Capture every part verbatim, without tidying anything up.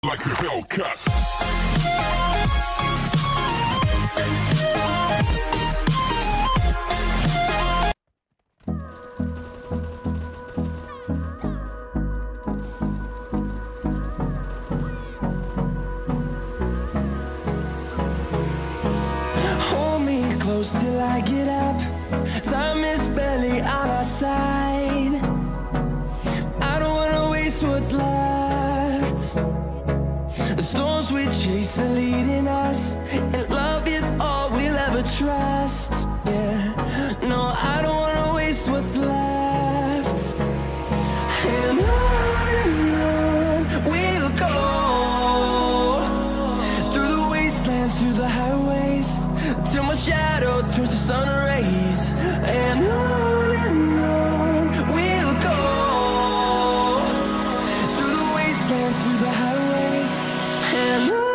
like a Hellcat. Hold me close till I get up. Time is barely on our side. I don't wanna waste what's left. The storms we chase are leading us, and love is all we'll ever trust. Yeah, no, I don't wanna waste what's left. And on and on we'll go, through the wastelands, through the highways, till my shadow turns to sun rays. And on and on we'll go, through the wastelands, through the highways, and on.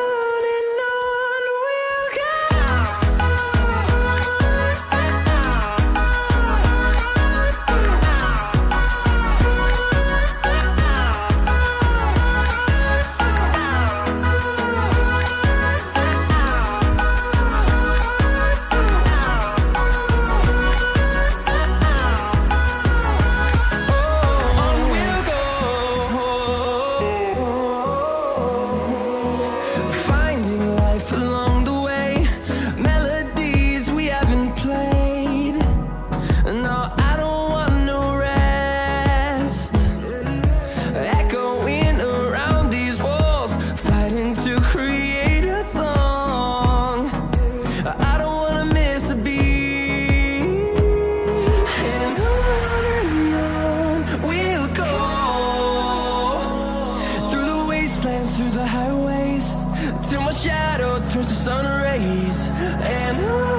Through the highways, till my shadow turns to sun rays. And on